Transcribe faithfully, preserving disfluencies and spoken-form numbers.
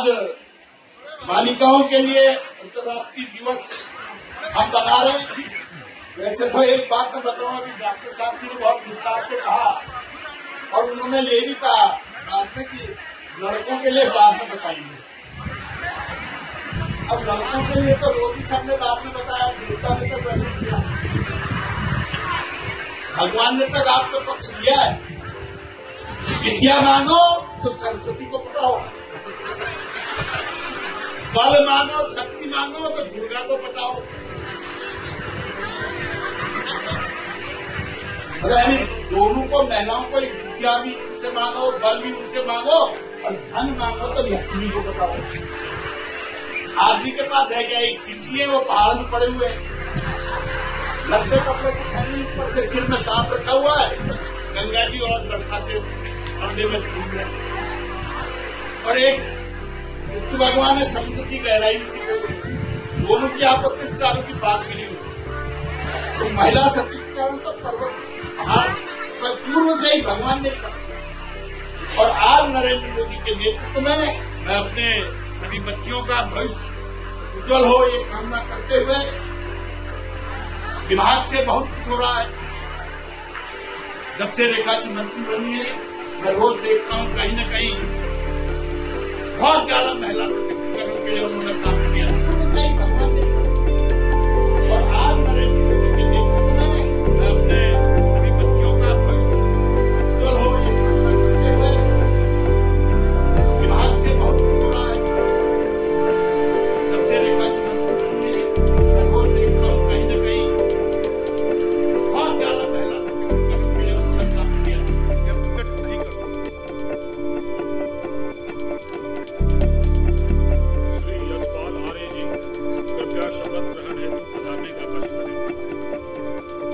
आज बालिकाओं के लिए अंतर्राष्ट्रीय दिवस हम बना रहे हैं। वैसे तो एक बात मैं बताऊं, अभी डॉक्टर साहब जी ने बहुत विस्तार से कहा और उन्होंने ये भी कहा बाद में कि लड़कों के लिए बाद में बताएंगे। अब लड़कों के लिए तो रोजी साहब ने बाद में बताया, देवता ने तो वैसे किया, भगवान ने तक आपका पक्ष लिया है। विद्या मांगो तो सरस्वती को पटाओ, बल मांगो शक्ति मांगो तो दुर्गा को पटाओ। यानी दोनों को, महिलाओं को विद्या भी उनसे मांगो, बल भी उनसे मांगो और धन मांगो तो लक्ष्मी को बताओ। आदमी के पास है क्या? एक सिक्की है, वो पहाड़ में पड़े हुए हैं, लंबे कपड़े को पहने, ऊपर से सिर में सांप रखा हुआ है, गंगा जी और लड़का से ठंडे में घूम रहे। और एक विष्णु भगवान ने समुद्र की गहराई में छिपे हुए, दोनों की आपस में विचारों की बात मिली हुई। तो महिला सशक्तिकरण तो पर्वत पहाड़ पूर्व से ही भगवान ने कहा। और आज नरेंद्र मोदी के नेतृत्व में मैं अपने सभी बच्चियों का भविष्य उज्जवल हो ये कामना करते हुए, विभाग से बहुत कुछ हो रहा है। जब से रेखा जी मंत्री बनी है, मैं रोज देखता हूँ कहीं न कहीं बहुत ज्यादा महिला सशक्तिकरण के लिए उन्होंने काम किया। सही भगवान ने, और आज नरेंद्र मोदी के नेतृत्व में मैं अपने सभी बच्चियों का भविष्य उज्जवल हो ये कामना करते हुए, विभाग से बहुत कुछ हो रहा है। जब से रेखा जी मंत्री बनी है, मैं रोज देखता हूँ कहीं न कहीं बहुत ज्यादा महिला सशक्तिकरण के लिए उन्होंने काम किया। कृपया शपथ ग्रहण हेतु पधारने का कष्ट करें।